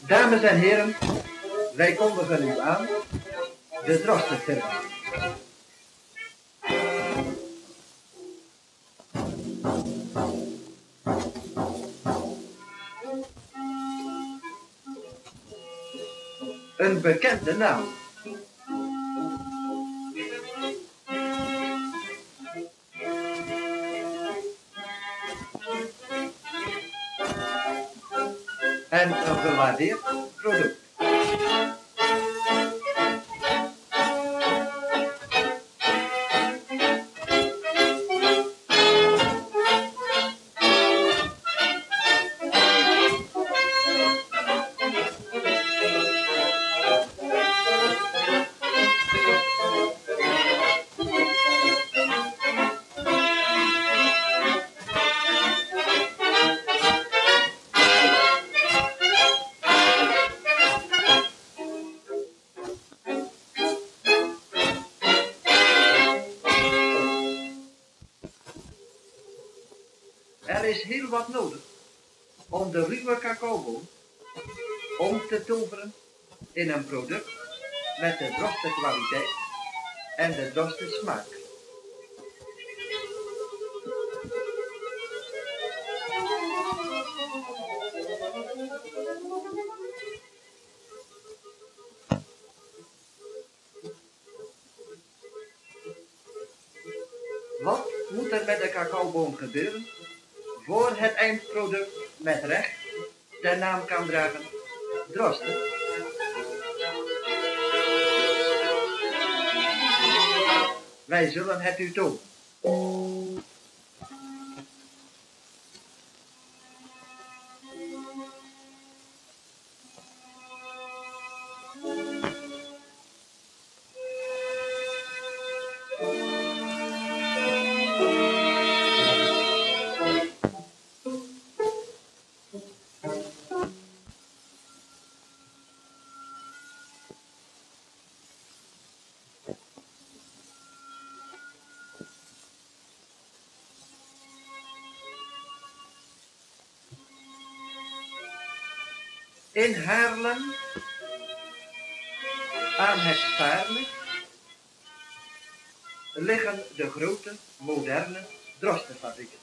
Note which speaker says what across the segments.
Speaker 1: Dames en heren, wij kondigen u aan de Drostenfilm. Een bekende naam. En een gewaardeerd product. Er is heel wat nodig om de ruwe cacaoboon om te toveren in een product met de drostenkwaliteit en de drostensmaak. Wat moet er met de cacaoboon gebeuren voor het eindproduct met recht de naam kan dragen Drosten? Wij zullen het u tonen. In Haarlem, aan het Spaarne, liggen de grote, moderne drostenfabrieken.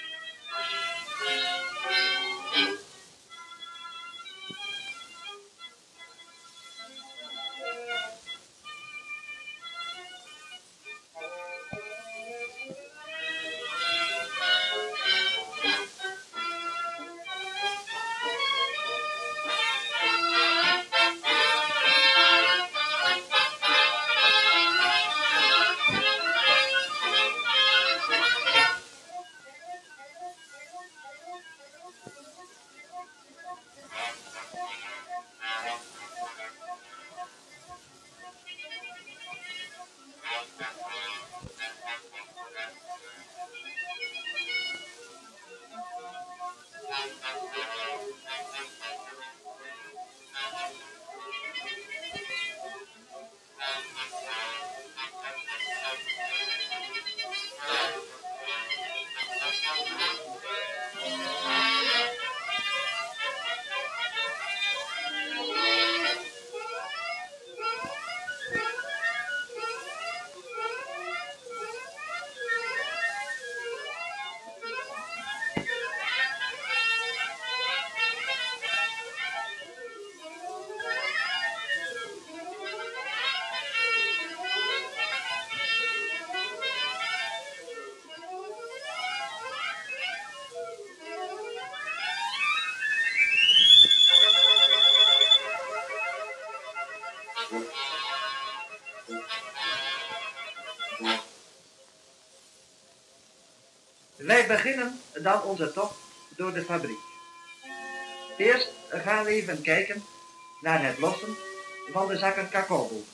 Speaker 1: Wij beginnen dan onze tocht door de fabriek. Eerst gaan we even kijken naar het lossen van de zakken cacaoboon.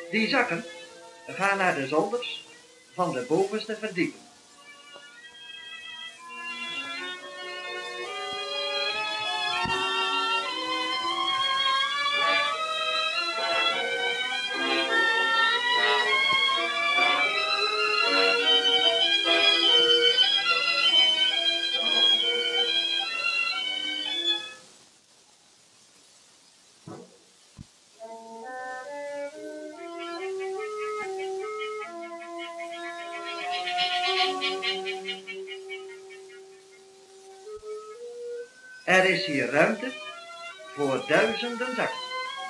Speaker 1: Die zakken gaan naar de zolders van de bovenste verdieping. Er is hier ruimte voor duizenden zakken.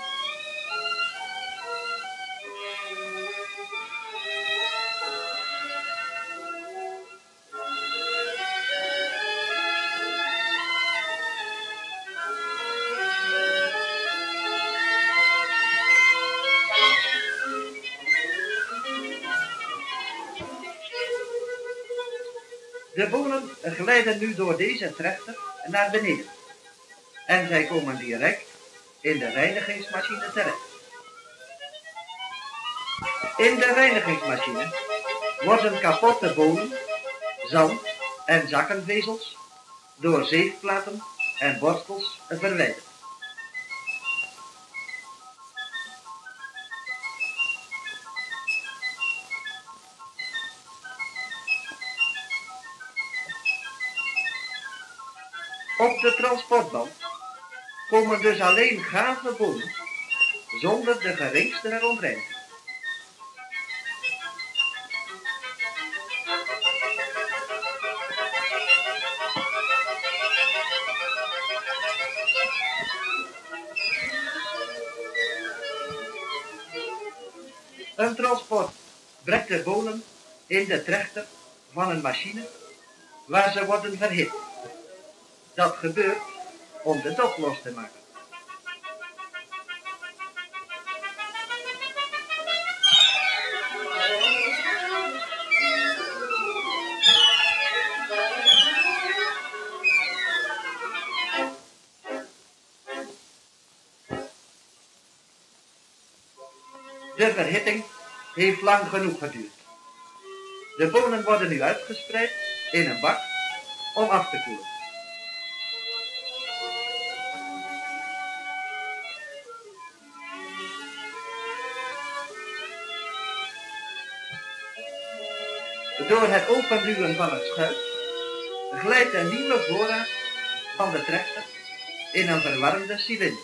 Speaker 1: De bonen glijden nu door deze trechter naar beneden. En zij komen direct in de reinigingsmachine terecht. In de reinigingsmachine worden kapotte bonen, zand en zakkenvezels door zeefplaten en borstels verwijderd. Op de transportband komen dus alleen gave bonen zonder de geringste verontreiniging. Een transport brengt de bonen in de trechter van een machine waar ze worden verhit. Dat gebeurt om de dop los te maken. De verhitting heeft lang genoeg geduurd. De bonen worden nu uitgespreid in een bak om af te koelen. Door het openduwen van het schuit glijdt een nieuwe voorraad van de trechter in een verwarmde cilinder.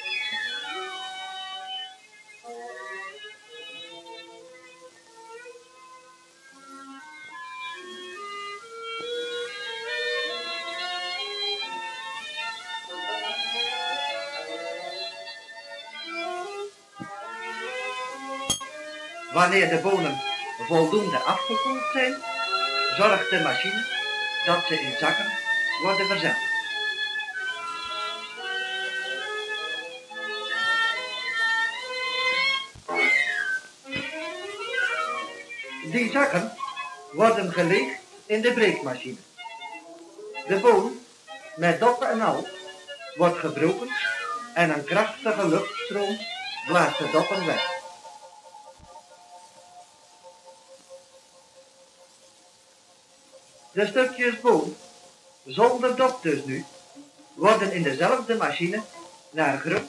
Speaker 1: Wanneer de bonen voldoende afgekoeld zijn, zorgt de machine dat ze in zakken worden verzameld. Die zakken worden geleegd in de breekmachine. De boon, met doppen en al, wordt gebroken en een krachtige luchtstroom blaast de doppen weg. De stukjes boon, zonder dop dus nu, worden in dezelfde machine naar grup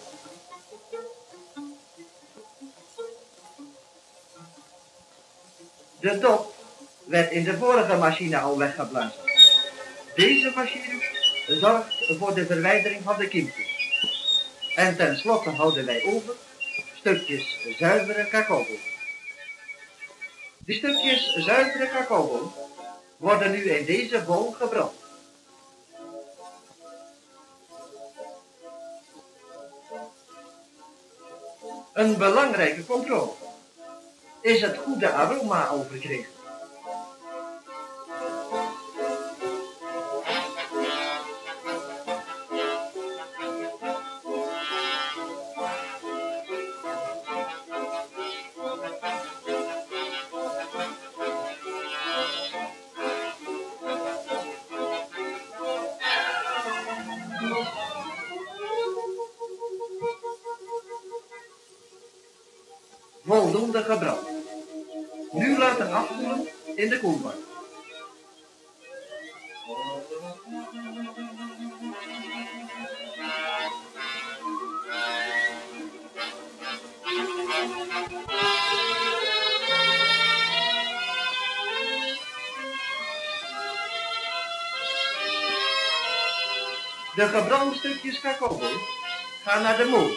Speaker 1: de dop werd in de vorige machine al weggeblazen. Deze machine zorgt voor de verwijdering van de kiempjes. En tenslotte houden wij over stukjes zuivere cacaoboon. Die stukjes zuivere cacaoboon worden nu in deze bol gebrand. Een belangrijke controle is het goede aroma al verkregen. voldoende gebrand. Nu laten afkoelen in de koelbak. De gebrande stukjes cacao gaan naar de molen.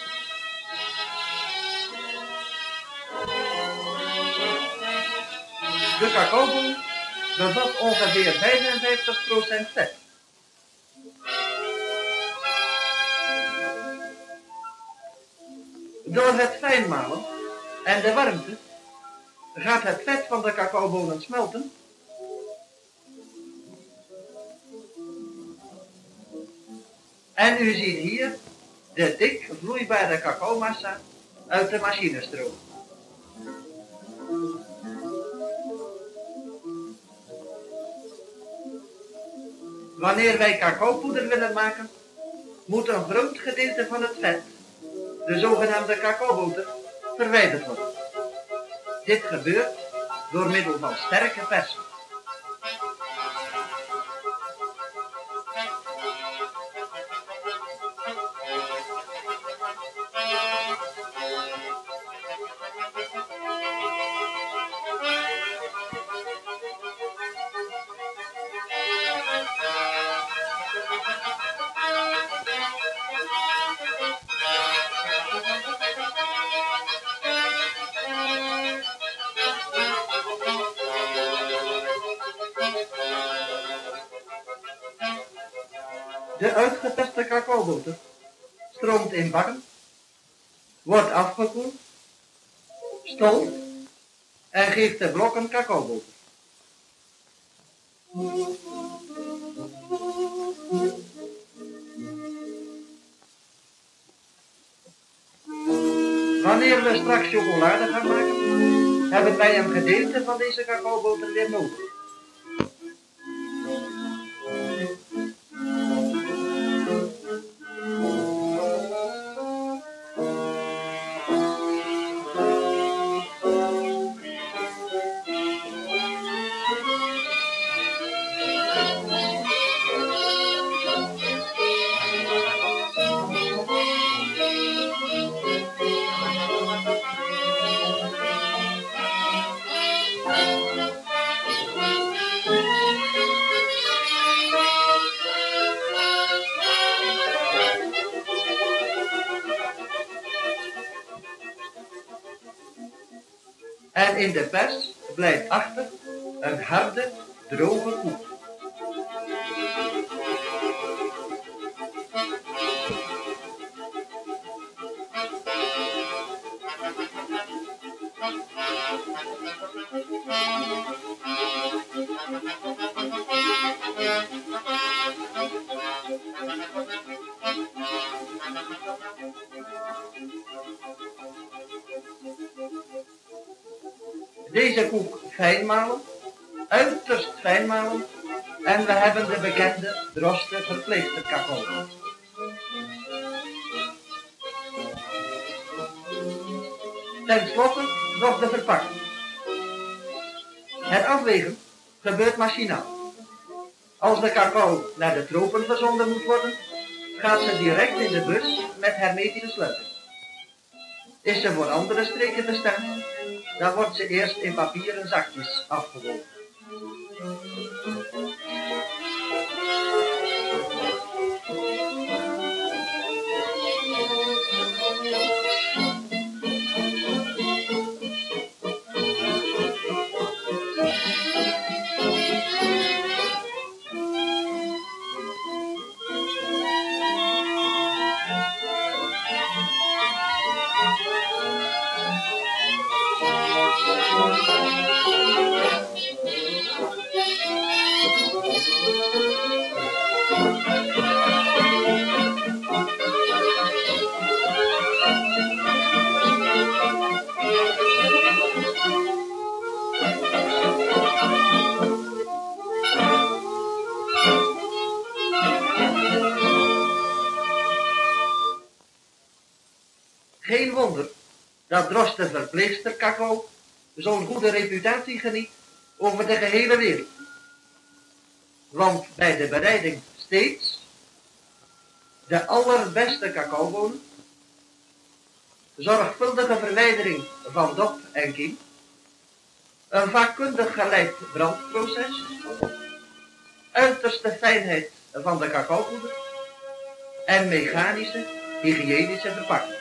Speaker 1: De cacaoboon bevat ongeveer 55% vet. Door het fijnmalen en de warmte gaat het vet van de cacaobonen smelten en u ziet hier de dik vloeibare cacaomassa uit de machine stromen. Wanneer wij cacaopoeder willen maken, moet een groot gedeelte van het vet, de zogenaamde cacaoboter, verwijderd worden. Dit gebeurt door middel van sterke persing. De uitgeperste cacaoboter stroomt in bakken, wordt afgekoeld, stolt en geeft de blokken cacaoboter. Wanneer we straks chocolade gaan maken, hebben wij een gedeelte van deze cacaoboter weer nodig. En in de pers blijft achter een harde, droge koek. Deze koek fijn malen, uiterst fijn malen, en we hebben de bekende droste verpleegster cacao. Ten slotte nog de verpakking. Het afwegen gebeurt machinaal. Als de cacao naar de tropen verzonden moet worden, gaat ze direct in de bus met hermetische sluiting. Is ze voor andere streken bestemd, dan wordt ze eerst in papieren zakjes afgewogen. Geen wonder dat Droste verpleegster cacao zo'n goede reputatie geniet over de gehele wereld. Want bij de bereiding steeds de allerbeste cacaobonen, zorgvuldige verwijdering van dop en kiem, een vakkundig geleid brandproces, uiterste fijnheid van de cacaopoeder en mechanische, hygiënische verpakking.